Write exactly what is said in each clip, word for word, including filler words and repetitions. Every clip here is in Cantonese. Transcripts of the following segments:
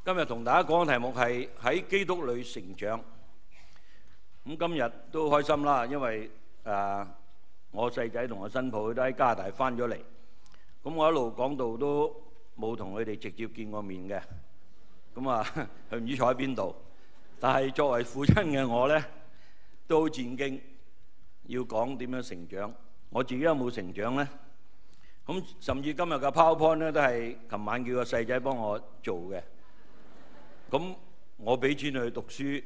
今日同大家講嘅題目係喺基督裏成長。咁今日都開心啦，因為誒、呃、我細仔同我新抱都喺加拿大翻咗嚟。咁我一路講道都冇同佢哋直接見過面嘅。咁啊，佢唔知坐喺邊度。但係作為父親嘅我咧，都好戰兢，要講點樣成長。我自己有冇成長咧？咁甚至今日嘅 PowerPoint 咧，都係琴晚叫個細仔幫我做嘅。咁我俾錢佢讀書，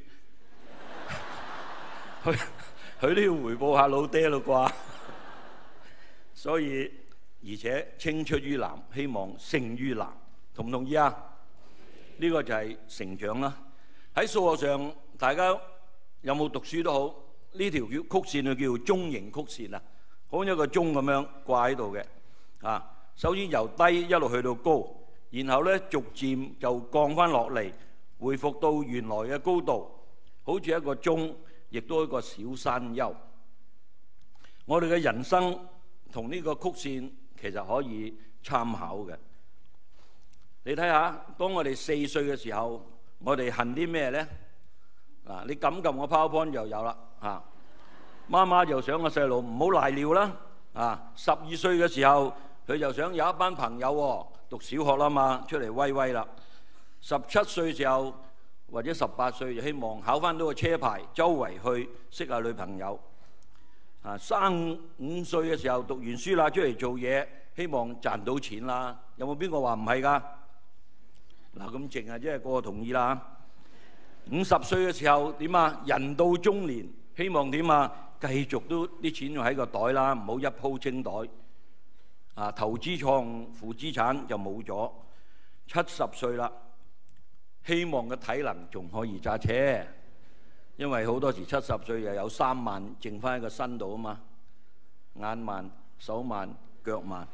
佢佢都要回報下老爹咯啩。所以而且青出於藍，希望勝於藍，同唔同意啊？呢個就係成長啦。喺數學上，大家有冇讀書都好，呢條叫曲線就叫中型曲線啊，好似一個鐘咁樣掛喺度嘅。啊，首先由低一路去到高，然後咧逐漸就降翻落嚟，回復到原來嘅高度，好似一個鐘，亦都一個小山丘。我哋嘅人生同呢個曲線其實可以參考嘅。你睇下，當我哋四歲嘅時候，我哋恨啲咩咧？嗱，你撳撳個 PowerPoint 就有啦。啊，媽媽就想個細路唔好賴尿啦。啊，十二歲嘅時候，佢就想有一班朋友喎，讀小學啦嘛，出嚟威威啦。十七歲時候或者十八歲就希望考翻到個車牌，周圍去識下女朋友。啊，三五歲嘅時候讀完書啦，出嚟做嘢，希望賺到錢啦。有冇邊個話唔係㗎？嗱，咁淨係即係個個同意啦。五十歲嘅時候點啊？人到中年，希望點啊？繼續都啲錢要喺個袋啦，唔好一鋪清袋。啊，投資錯誤負資產就冇咗。七十歲啦，希望嘅體能仲可以揸車，因為好多時七十歲又有三萬剩翻喺個身度啊嘛，眼慢、手慢、腳慢。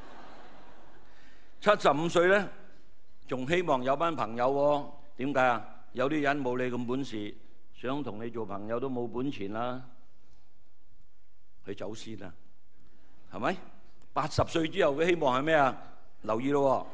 七十五歲咧，仲希望有班朋友喎。點解啊？有啲人冇你咁本事，想同你做朋友都冇本錢啦，去走先啦，係咪？八十歲之後嘅希望係咩啊？留意咯，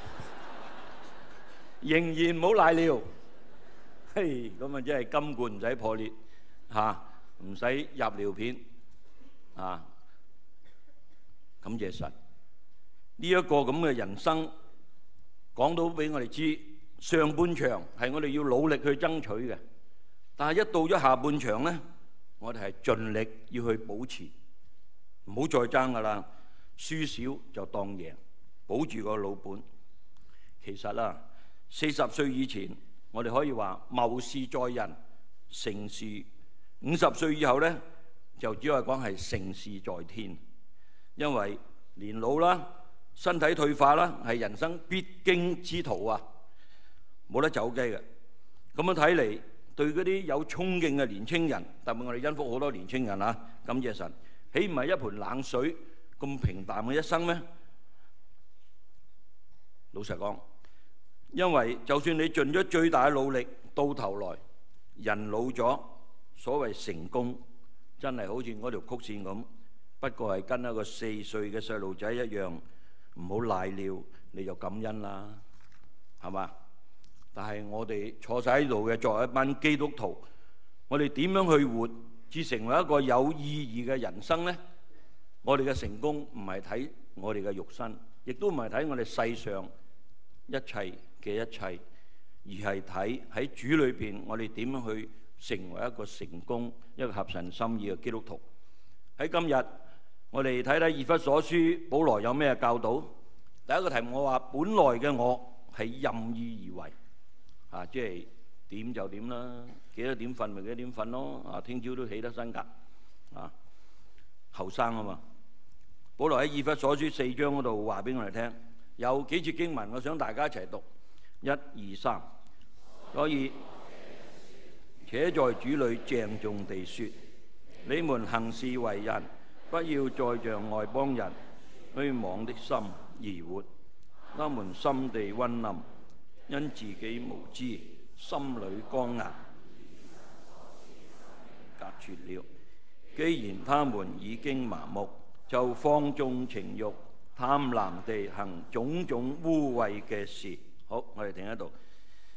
仍然唔好賴尿。嘿，咁啊，真係金罐唔使破裂嚇，唔使入尿片啊！感謝神，呢一個咁嘅人生講到俾我哋知，上半場係我哋要努力去爭取嘅，但係一到咗下半場咧，我哋係盡力要去保持，唔好再爭噶啦，輸少就當贏，保住個老本。其實啦，四十歲以前，我哋可以話謀事在人，成事；五十歲以後咧，就只可以講係成事在天。因為年老啦、身體退化啦，係人生必經之途啊，冇得走雞嘅。咁樣睇嚟，對嗰啲有衝勁嘅年青人，特別我哋恩福好多年青人啊，感謝神，豈唔係一盆冷水咁平淡嘅一生咩？老實講，因為就算你盡咗最大嘅努力，到頭來人老咗，所謂成功真係好似嗰條曲線咁，不過係跟一個四歲嘅細路仔一樣，唔好賴尿你就感恩啦，係嘛？但係我哋坐晒喺度嘅作為一班基督徒，我哋點樣去活至成為一個有意義嘅人生呢？我哋嘅成功唔係睇我哋嘅肉身，亦都唔係睇我哋世上一切嘅一切，而係睇喺主裏邊我哋點樣去成為一個成功、一個合神心意嘅基督徒。喺今日我哋睇睇以弗所書，保羅有咩教導？第一個題目我話：本來嘅我係任意而為。啊，即係點就點啦，幾多點瞓咪幾多點瞓咯。啊，聽朝都起得身㗎。啊，後生啊嘛。保羅喺以弗所書四章嗰度話俾我哋聽，有幾節經文，我想大家一齊讀。一、二、三。所以，且在主裏鄭重地説：你們行事為人，不要再像外邦人虛妄的心而活。他們心地昏暗，因自己無知，心裏剛硬，隔絕了。既然他們已經麻木，就放縱情慾，貪婪地行種種污穢嘅事。好，我哋停喺度。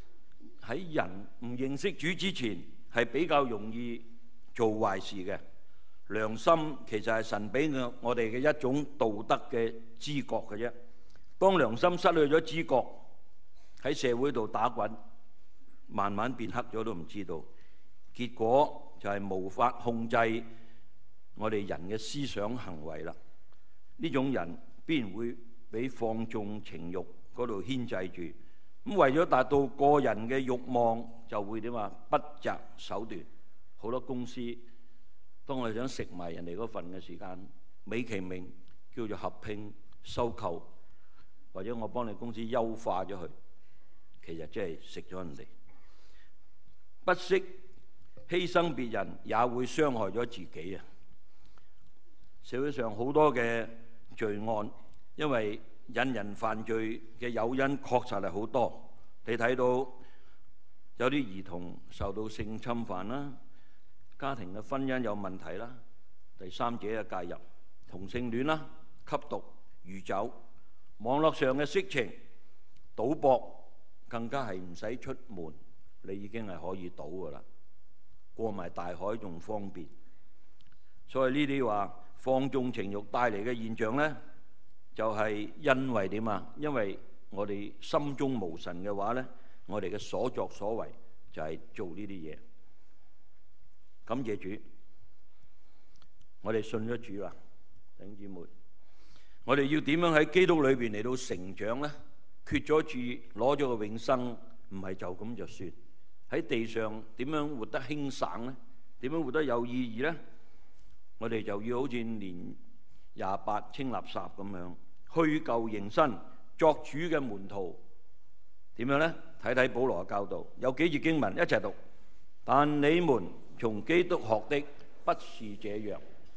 喺人唔認識主之前係比較容易做壞事嘅。良心其實係神俾我哋嘅一種道德嘅知覺嘅啫。當良心失去咗知覺，喺社會度打滾，慢慢變黑咗都唔知道。結果就係無法控制我哋人嘅思想行為啦。呢種人必然會俾放縱情慾嗰度牽制住。咁為咗達到個人嘅慾望，就會點啊？不擇手段。好多公司當我哋想食埋人哋嗰份嘅時間，美其名叫做合併收購，或者我幫你公司優化咗佢，其實即係食咗人哋。不惜犧牲別人，也會傷害咗自己啊！社會上好多嘅罪案，因為引人犯罪嘅誘因確實係好多。你睇到有啲兒童受到性侵犯啦，家庭嘅婚姻有問題啦，第三者嘅介入，同性戀啦，吸毒、酗酒，網絡上嘅色情、賭博，更加係唔使出門，你已經係可以賭㗎啦，過埋大海仲方便。所以呢啲話放縱情慾帶嚟嘅現象呢，就係因為點啊？因為我哋心中無神嘅話呢，我哋嘅所作所為就係做呢啲嘢。感謝主，我哋信咗主啦，弟兄姊妹，我哋要點樣喺基督裏邊嚟到成長呢？決咗志，攞咗個永生，唔係就咁就算。喺地上點樣活得輕省呢？點樣活得有意義呢？我哋就要好似年廿八清垃圾咁樣，虛舊迎新，作主嘅門徒。點樣呢？睇睇保羅嘅教導，有幾節經文一齊讀。但你們從基督學的不是這樣。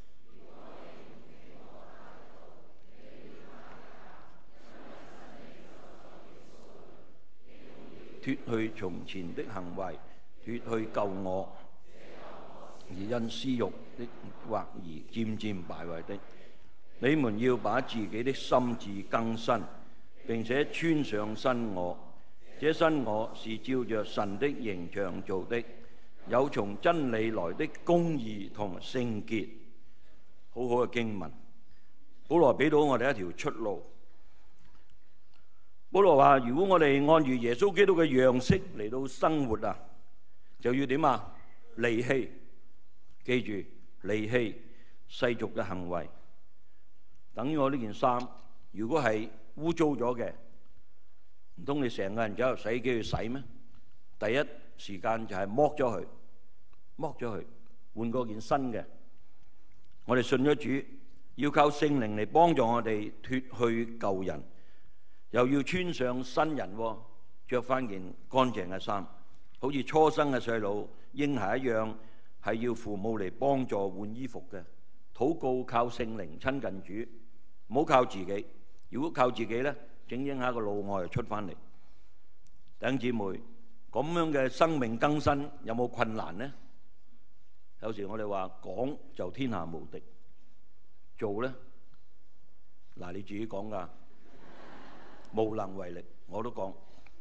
脫去從前的行為，脫去舊我，而因私欲的惑而漸漸敗壞的。你們要把自己的心志更新，並且穿上新我。這新我是照着神的形象做的，有從真理來的公義同聖潔。好好嘅經文，保羅俾到我哋一條出路。保羅話：如果我哋按住耶穌基督嘅樣式嚟到生活啊，就要點啊？離棄，記住離棄世俗嘅行為。等於我呢件衫，如果係污糟咗嘅，唔通你成個人走入洗衣機去洗咩？第一時間就係剝咗佢，剝咗佢，換過件新嘅。我哋信咗主，要靠聖靈嚟幫助我哋脫去舊人。又要穿上新人，着翻件乾淨嘅衫，好似初生嘅細路嬰孩一樣，係要父母嚟幫助換衣服嘅。禱告靠聖靈親近主，唔好靠自己。如果靠自己呢，整整下個老外就出翻嚟。弟兄姊妹，咁樣嘅生命更新有冇困難呢？有時我哋話講就天下無敵，做呢，嗱你自己講㗎。無能為力，我都講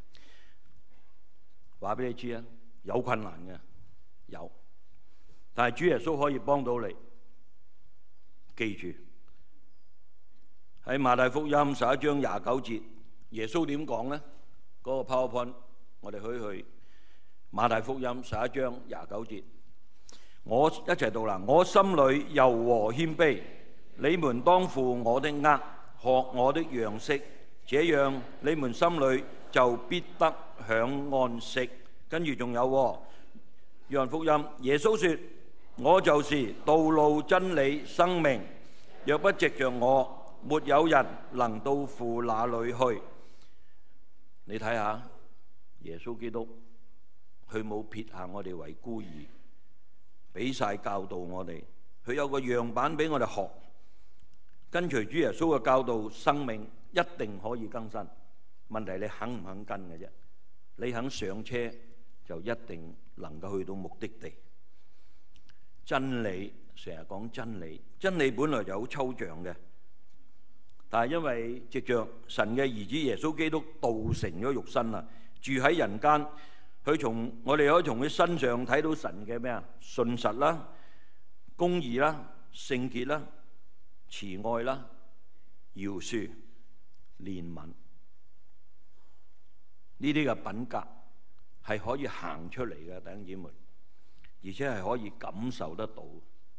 話俾你知啊，有困難嘅有，但係主耶穌可以幫到你。記住喺馬太福音十一章廿九節，耶穌點講呢？嗰、那個 PowerPoint 我哋可以去馬太福音十一章廿九節，我一齊讀啦。我心裏柔和謙卑，你們當負我的軛，學我的樣式。這樣你們心裏就必得享安息。跟住仲有《約翰福音》，耶穌說：我就是道路、真理、生命，若不藉着我，沒有人能到父那裏去。你睇下，耶穌基督佢冇撇下我哋為孤兒，俾晒教導我哋，佢有個樣板俾我哋學，跟隨主耶穌嘅教導，生命一定可以更新。問題你肯唔肯跟嘅啫？你肯上車就一定能夠去到目的地。真理成日講真理，真理本來就好抽象嘅，但係因為藉着神嘅兒子耶穌基督道成咗肉身啦，住喺人間， 佢從我哋可以從佢身上睇到神嘅咩啊？信實啦、公義啦、聖潔啦、慈愛啦、饒恕、憐憫，呢啲嘅品格係可以行出嚟嘅，弟兄姊妹，而且係可以感受得到。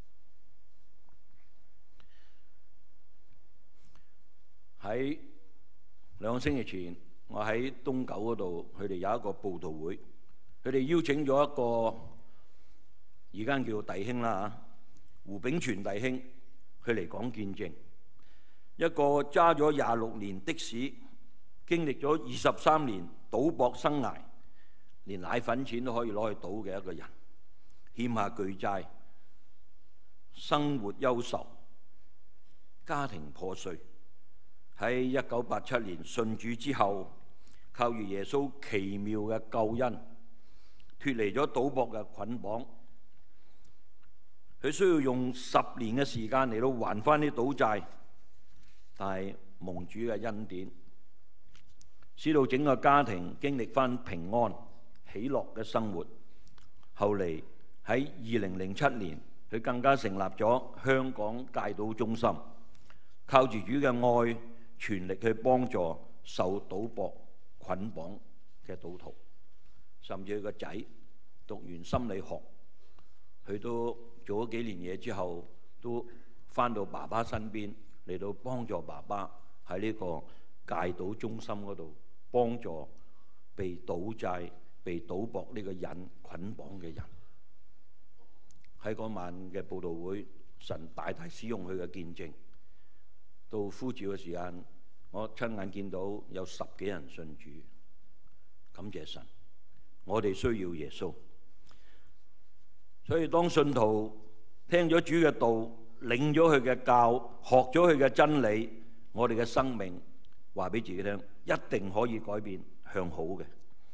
喺兩個星期前，我喺東九嗰度，佢哋有一個佈道會，佢哋邀請咗一個而家叫弟兄啦嚇，胡炳全弟兄，佢嚟講見證。一個揸咗廿六年的士，經歷咗二十三年賭博生涯，連奶粉錢都可以攞去賭嘅一個人，欠下巨債，生活憂愁，家庭破碎。喺一九八七年信主之後，靠住耶穌奇妙嘅救恩，脫離咗賭博嘅捆綁。佢需要用十年嘅時間嚟到還翻啲賭債，但係蒙主嘅恩典，使到整個家庭經歷翻平安喜樂嘅生活。後嚟喺二零零七年，佢更加成立咗香港戒賭中心，靠住主嘅愛，全力去幫助受賭博捆綁嘅賭徒，甚至佢個仔讀完心理學，佢都做咗幾年嘢之後，都返到爸爸身邊嚟到幫助爸爸喺呢個戒賭中心嗰度幫助被賭債、被賭博呢個癮捆綁嘅人。喺嗰晚嘅佈道會，神大大使用佢嘅見證。到呼召嘅時間，我親眼見到有十幾人信主，感謝神。我哋需要耶穌，所以當信徒聽咗主嘅道，領咗佢嘅教，學咗佢嘅真理，我哋嘅生命話俾自己聽，一定可以改變向好嘅。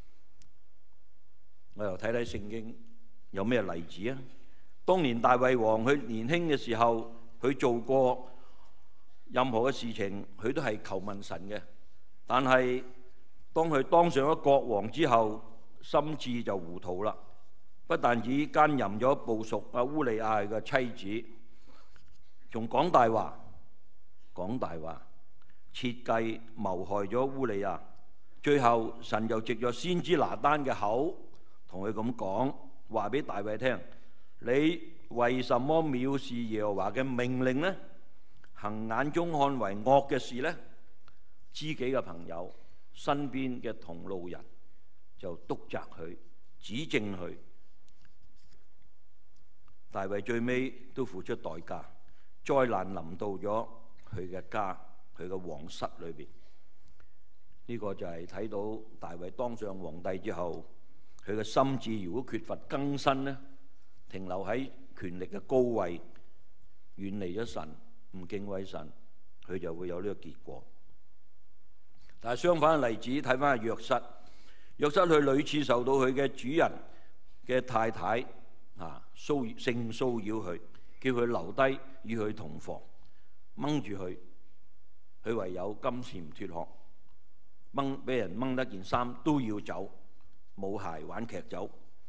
我又睇睇聖經有咩例子啊？當年大衛王佢年輕嘅時候，佢做過任何嘅事情，佢都係求問神嘅。但係當佢當上咗國王之後，心智就糊塗啦。不但止奸淫咗部屬阿烏利亞嘅妻子，仲講大話，講大話，設計謀害咗烏利亞。最後神就藉咗先知拿單嘅口，同佢咁講，話俾大衛聽：你為什麼藐視耶和華嘅命令呢？行眼中看為惡嘅事呢？知己嘅朋友、身邊嘅同路人就督責佢、指正佢。大衛最尾都付出代價，災難臨到咗佢嘅家、佢嘅皇室裏邊。呢、這個就係睇到大衛當上皇帝之後，佢嘅心智如果缺乏更新呢，停留喺權力嘅高位，遠離咗神，唔敬畏神，佢就會有呢個結果。但係相反嘅例子，睇翻係約瑟，約瑟佢屢次受到佢嘅主人嘅太太啊騷性騷擾佢，叫佢留低與佢同房，掹住佢，佢唯有金蟬脫殼，掹俾人掹得件衫都要走，冇鞋玩劇走。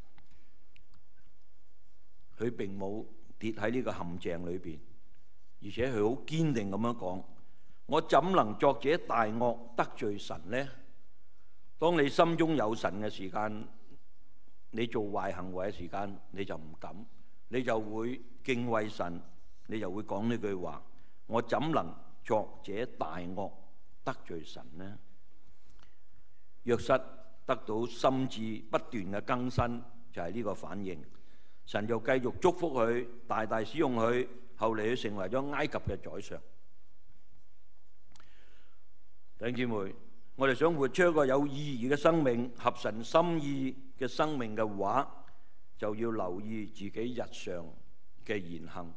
佢並冇跌喺呢個陷阱裏邊，而且佢好堅定咁樣講：我怎能作這大惡得罪神呢？當你心中有神嘅時間，你做壞行為嘅時間，你就唔敢，你就會敬畏神，你就會講呢句話：我怎能作這大惡得罪神呢？約瑟得到心智不斷嘅更新，就係呢個反應。神就繼續祝福佢，大大使用佢，後嚟佢成為咗埃及嘅宰相。弟兄姊妹，我哋想活出一個有意義嘅生命、合神心意嘅生命嘅話，就要留意自己日常嘅言行。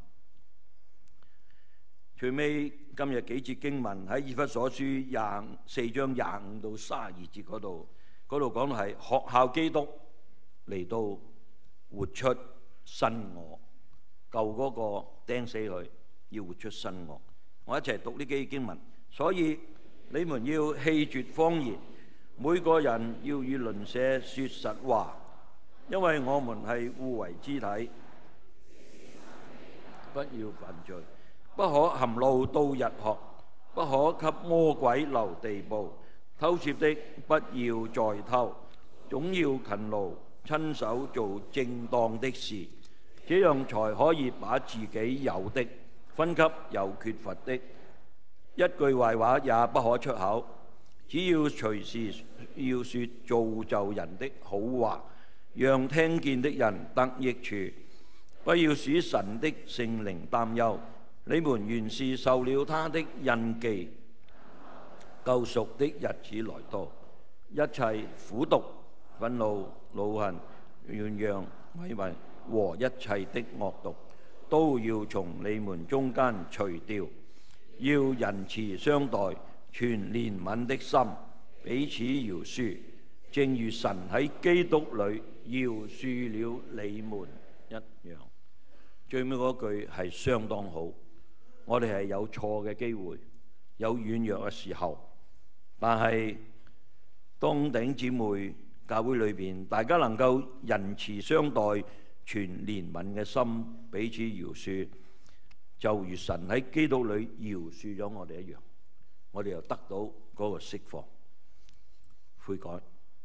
最尾今日幾節經文喺以弗所書廿四章廿五到三十二節嗰度，嗰度講到係學效基督嚟到活出新我，舊嗰個釘死佢，要活出新我。我一齊讀呢幾經文。所以你們要棄絕謊言， 每個人要與鄰舍說實話，因為我們係互為肢體。不要犯罪，不可含怒到日學，不可給魔鬼留地步。偷竊的不要再偷，總要勤勞，親手做正當的事，這樣才可以把自己有的分給有缺乏的。一句壞話也不可出口，只要隨時要說造就人的好話，讓聽見的人得益處。不要使神的聖靈擔憂，你們原是受了他的印記，救贖的日子來到，一切苦毒、憤怒、惱恨、怨揚、詼毀和一切的惡毒，都要從你們中間除掉。要仁慈相待，存憐憫的心，彼此饒恕，正如神喺基督裏饒恕了你們一樣。最尾嗰句係相當好，我哋係有錯嘅機會，有軟弱嘅時候，但係當弟兄姊妹教會裏邊，大家能夠仁慈相待，存憐憫嘅心，彼此饒恕，就如神喺基督裏饒恕咗我哋一樣，我哋又得到嗰個釋放、悔改，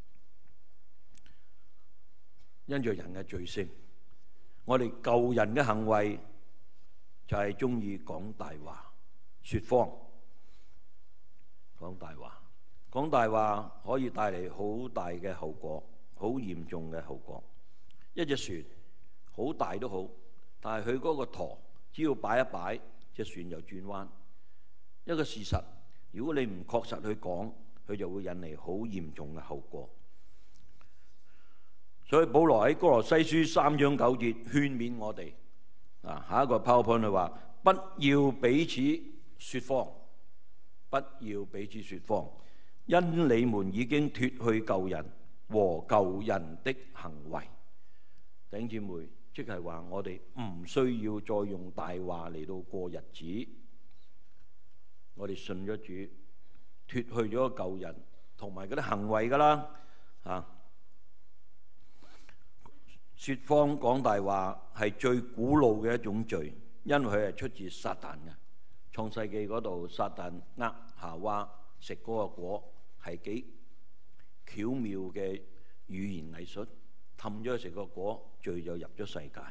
因着人嘅罪性。我哋舊人嘅行為就係中意講大話、説謊、講大話、講大話可以帶嚟好大嘅後果，好嚴重嘅後果。一隻船好大都好，但係佢嗰個舵只要擺一擺，隻船就轉彎。一個事實，如果你唔確實去講，佢就會引嚟好嚴重嘅後果。所以保羅喺哥羅西書三章九節勸勉我哋，啊，下一個 PowerPoint 佢話：不要彼此説謊，不要彼此説謊，因你們已經脱去舊人和舊人的行為。弟兄姊妹，即係話我哋唔需要再用大話嚟到過日子。我哋信咗主，脱去咗舊人同埋嗰啲行為㗎啦，啊！説謊講大話係最古老嘅一種罪，因為佢係出自撒旦嘅。創世記嗰度，撒旦呃夏娃食嗰個果，係幾巧妙嘅語言藝術，氹咗佢食個果，罪就入咗世界。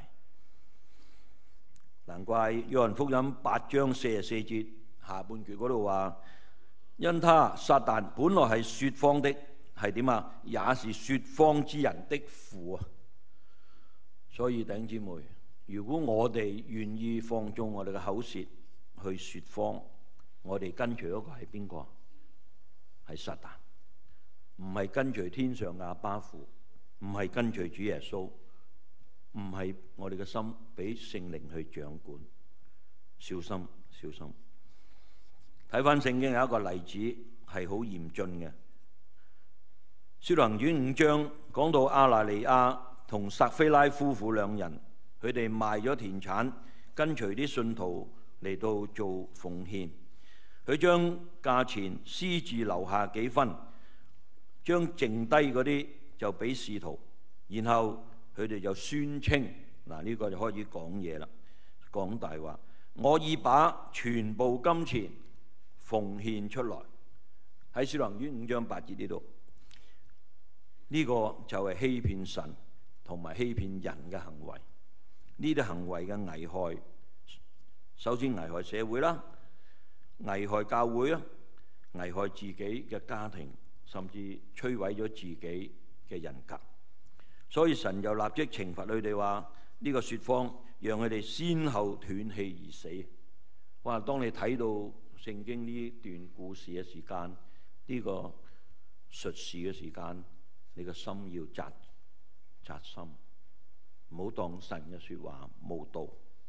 難怪約翰福音八章四十四節下半句嗰度話：因他撒旦本來係説謊的，係點啊？也是説謊之人的父啊！所以弟兄姊妹，如果我哋願意放縱我哋嘅口舌去説謊，我哋跟隨嗰個係邊個？係撒旦，唔係跟隨天上嘅阿爸父，唔係跟隨主耶穌，唔係我哋嘅心俾聖靈去掌管。小心，小心！睇翻聖經有一個例子係好嚴峻嘅，《使徒行傳》五章講到亞拿尼亞同撒非拉夫婦兩人，佢哋賣咗田產，跟隨啲信徒嚟到做奉獻。佢將價錢私自留下幾分，將剩低嗰啲就俾使徒，然後佢哋就宣稱：嗱，呢個就開始講嘢啦，講大話。我已把全部金錢奉獻出來。喺《使徒行傳》五章八節呢度，呢個就係欺騙神同埋欺騙人嘅行為。呢啲行為嘅危害，首先危害社會啦，危害教會啦，危害自己嘅家庭，甚至摧毀咗自己嘅人格。所以神就立即懲罰佢哋話：呢個説謊，讓佢哋先後斷氣而死。哇！當你睇到聖經呢段故事嘅時間，呢個術士嘅時間，你個心要扎扎心，唔好當神嘅説話無道。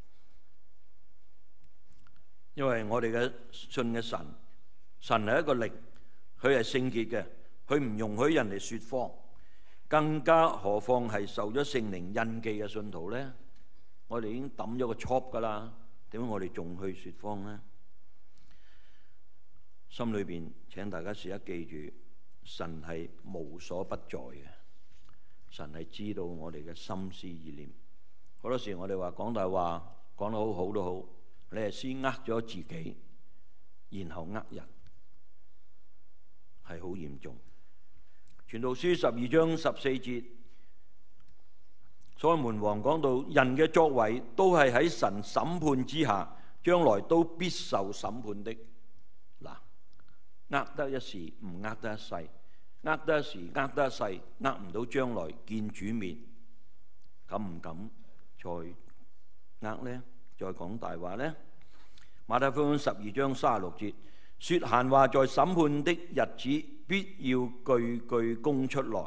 因為我哋嘅信嘅神，神係一個靈，佢係聖潔嘅，佢唔容許人哋説謊，更加何況係受咗聖靈印記嘅信徒咧？我哋已經抌咗個 chop 噶啦，點解我哋仲去説謊咧？心裏邊請大家時刻記住， 神係無所不在嘅，神係知道我哋嘅心思意念。好多時我哋話講大話講得好好都好，你係先呃咗自己，然後呃人，係好嚴重。傳道書十二章十四節，所羅門王講到人嘅作為都係喺神審判之下，將來都必受審判的。嗱，呃得一時唔呃得一世，呃得一時呃得一世，呃唔到將來見主面，敢唔敢再呃呢？再講大話呢？馬太福音十二章三十六節，說閒話在審判的日子必要句句供出來。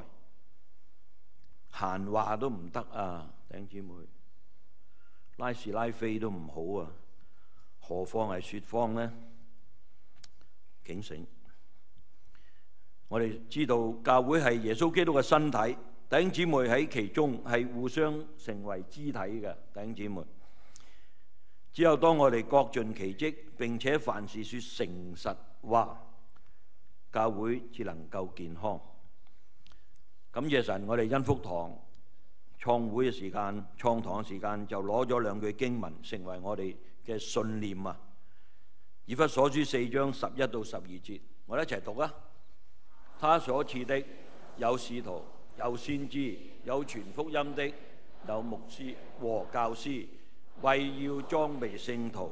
閒話都唔得啊，弟兄姊妹，拉是拉非都唔好啊，何況係說謊呢？警醒！我哋知道教會係耶穌基督嘅身體，弟兄姊妹喺其中係互相成為肢體嘅，弟兄姊妹。只有當我哋各盡其職，並且凡事說誠實話，教會至能夠健康。感謝神，我哋恩福堂創會嘅時間、創堂嘅時間就攞咗兩句經文成為我哋嘅信念啊！以弗所書四章十一到十二節，我哋一齊讀啊！他所賜的有使徒，有先知，有傳福音的，有牧師和教師，為要裝備聖徒，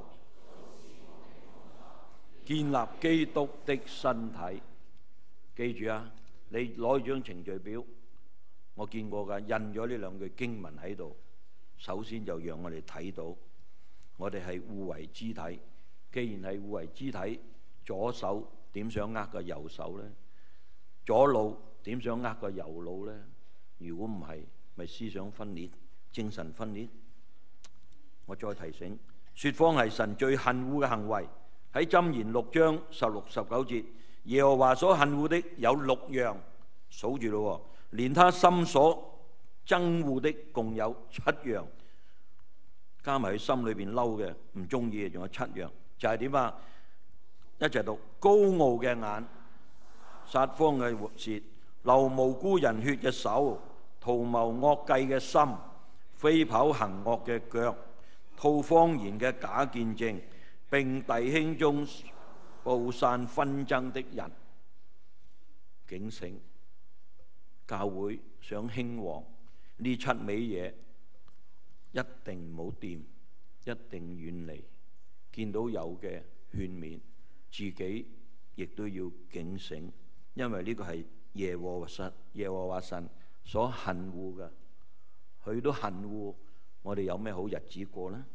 建立基督的身體。記住啊，你攞張程序表，我見過㗎，印咗呢兩句經文喺度。首先就讓我哋睇到，我哋係互為肢體。既然係互為肢體，左手點想呃個右手呢？左腦點想呃個右腦呢？如果唔係，咪思想分裂、精神分裂。我再提醒，説謊係神最恨惡嘅行為。喺箴言六章十六十九節，耶和華所恨惡的有六樣，數住咯，連他心所憎惡的共有七樣，加埋佢心裏邊嬲嘅、唔中意嘅，仲有七樣，就係點啊？一齊讀：高傲嘅眼、撒謊嘅舌、流無辜人血嘅手、圖謀惡計嘅心、飛跑行惡嘅腳、吐謊言嘅假見證，並弟兄中布散紛爭的人。警醒！教會想興旺呢七味嘢，一定唔好掂，一定遠離。見到有嘅勸勉，自己亦都要警醒，因為呢個係耶和華神、耶和華神所恨惡嘅，佢都恨惡，我哋有咩好日子過呢？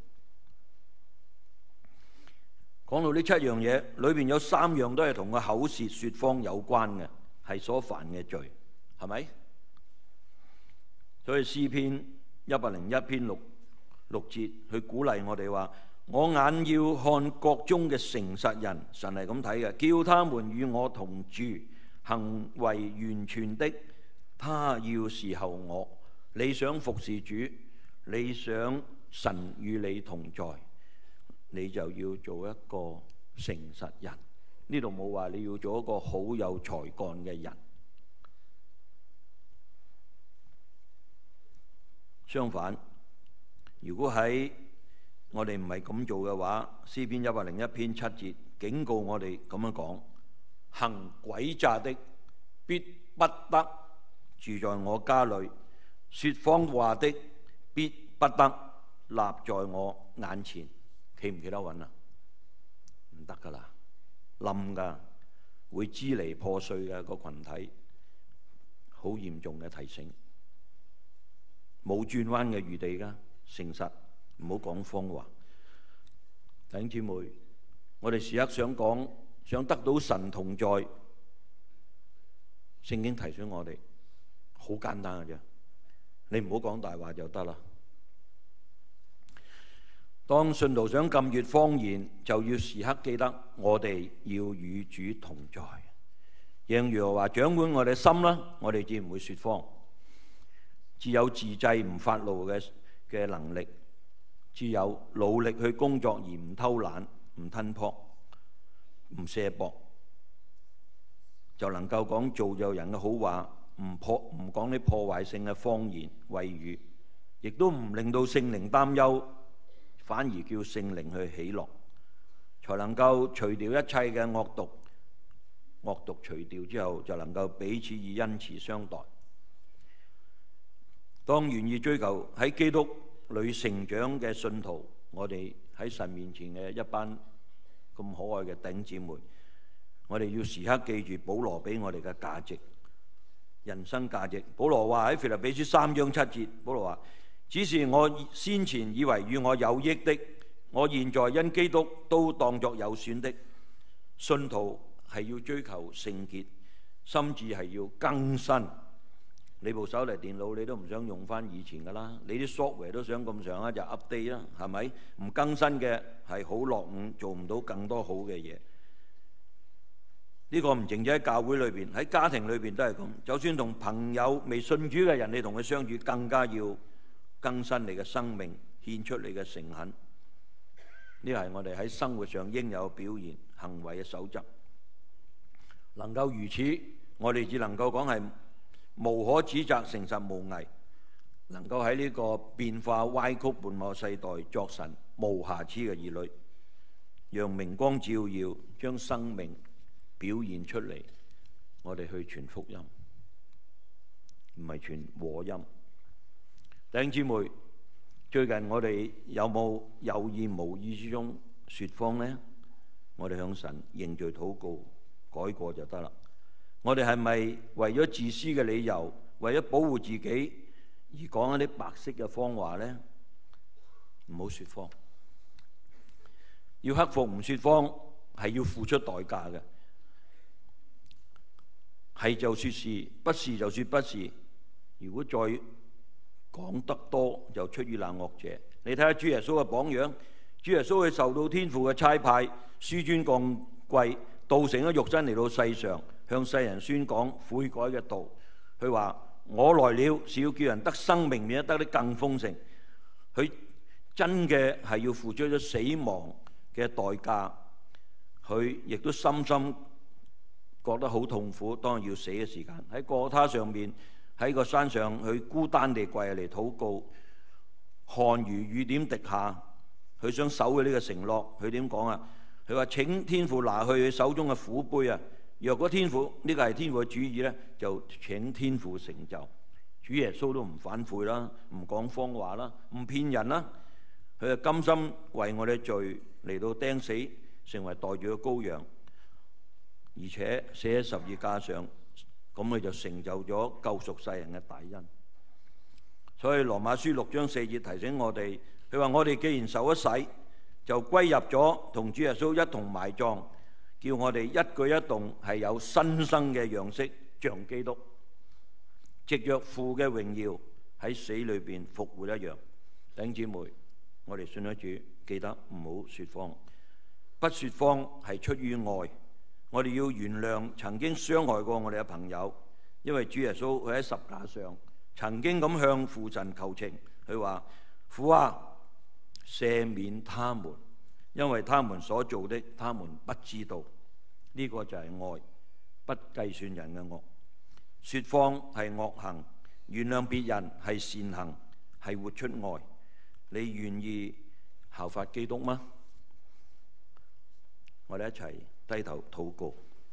講到呢七樣嘢，裏邊有三樣都係同個口舌説謊有關嘅，係所犯嘅罪，係咪？所以詩篇一百零一篇六六節，佢鼓勵我哋話：我眼要看國中嘅誠實人，神係咁睇嘅，叫他們與我同住，行為完全的，他要侍候我。你想服侍主，你想神與你同在，你就要做一個誠實人。呢度冇話你要做一個好有才幹嘅人。相反，如果喺我哋唔係咁做嘅話，詩篇一百零一篇七節警告我哋咁樣講：行詭詐的必不得住在我家裏，說謊話的必不得立在我眼前。企唔企得穩啊？唔得噶啦，冧噶，會支離破碎嘅個羣體，好嚴重嘅提醒。冇轉彎嘅餘地噶，誠實，唔好講謊話。弟兄姊妹，我哋時刻想講，想得到神同在，聖經提醒我哋，好簡單嘅啫，你唔好講大話就得啦。當信徒想禁絕謊言，就要時刻記得我哋要與主同在。讓耶和華掌管我哋心啦，我哋至唔會説謊。只有自制唔發怒嘅嘅能力，只有努力去工作而唔偷懶、唔吞撲、唔卸膊。 就能夠講造就人嘅好話，唔破唔講啲破壞性嘅謊言謂語，亦都唔令到聖靈擔憂，反而叫聖靈去喜樂，才能夠除掉一切嘅惡毒。惡毒除掉之後，就能夠彼此以恩慈相待。當願意追求喺基督裏成長嘅信徒，我哋喺神面前嘅一班咁可愛嘅弟兄姊妹，我哋要時刻記住保羅俾我哋嘅價值，人生價值。保羅話喺腓立比書三章七節，保羅話：只是我先前以為與我有益的，我現在因基督都當作有損的。信徒係要追求聖潔，甚至係要更新。你部手提電腦你都唔想用翻以前噶啦，你啲 software 都想咁上下就 update 啦，係咪？唔更新嘅係好落伍，做唔到更多好嘅嘢。呢個唔淨止喺教會裏邊，喺家庭裏邊都係咁。就算同朋友未信主嘅人，你同佢相處，更加要更新你嘅生命，獻出你嘅誠懇。呢個係我哋喺生活上應有表現行為嘅守則。能夠如此，我哋只能夠講係無可指責，誠實無偽，能夠喺呢個變化歪曲悖謬世代作神無瑕疵嘅兒女，讓明光照耀，將生命表現出嚟。我哋去傳福音，唔係傳和音。弟兄姊妹，最近我哋有冇有意無意之中説謊呢？我哋向神認罪禱告，改過就得啦。我哋係咪為咗自私嘅理由，為咗保護自己而講一啲白色嘅謊話呢？唔好説謊，要克服唔説謊係要付出代價嘅。係就説是，不是就説不是。如果再講得多，就出於那惡者。你睇下主耶穌嘅榜樣，主耶穌佢受到天父嘅差派，紆尊降貴，道成咗肉身嚟到世上，向世人宣講悔改嘅道。佢話：我來了是要叫人得生命，免得得啲更豐盛。佢真嘅係要付出咗死亡嘅代價，佢亦都深深覺得好痛苦。當要死嘅時間，喺過他上面，喺個山上，佢孤單地跪嚟禱告，汗如雨點滴下。佢想守佢呢個承諾，佢點講啊？佢話：請天父拿去佢手中嘅苦杯啊！若果天父呢、這個係天父嘅主意呢，就請天父成就。主耶穌都唔反悔啦，唔講謊話啦，唔騙人啦。佢就甘心為我哋罪嚟到釘死，成為代罪嘅羔羊，而且死喺十字架上，咁佢就成就咗救贖世人嘅大恩。所以羅馬書六章四節提醒我哋，佢話：我哋既然受咗洗，就歸入咗同主耶穌一同埋葬，叫我哋一舉一動係有新生嘅樣式，像基督，藉着父嘅榮耀喺死裏邊復活一樣。弟兄姊妹，我哋信咗主，記得唔好説謊，不説謊係出於愛。我哋要原諒曾經傷害過我哋嘅朋友，因為主耶穌佢喺十架上曾經咁向父神求情，佢話：父啊，赦免他們，因為他們所做的，他們不知道。呢、這個就係愛，不計算人嘅惡。説謊係惡行，原諒別人係善行，係活出愛。你願意效法基督嗎？我哋一齊低頭禱告。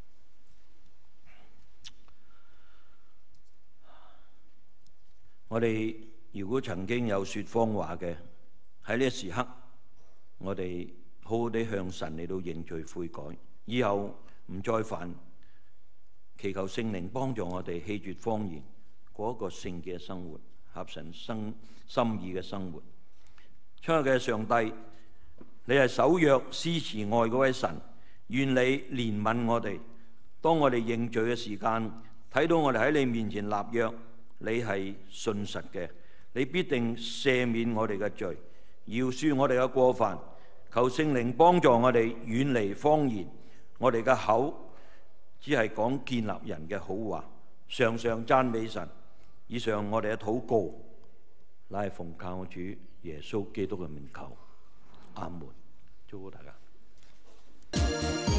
我哋如果曾經有説謊話嘅，喺呢一時刻，我哋好好地向神嚟到認罪悔改，以後唔再犯，祈求聖靈幫助我哋棄絕謊言，過一個聖潔嘅生活，合神生心意嘅生活。親愛嘅上帝，你係守約施慈愛嗰位神，願你憐憫我哋。當我哋認罪嘅時間，睇到我哋喺你面前立約，你係信實嘅，你必定赦免我哋嘅罪，饒恕我哋嘅過犯。求聖靈幫助我哋遠離謊言，我哋嘅口只係講建立人嘅好話，常常讚美神。以上我哋嘅禱告，乃係奉靠主耶穌基督嘅名求，阿門。祝福大家。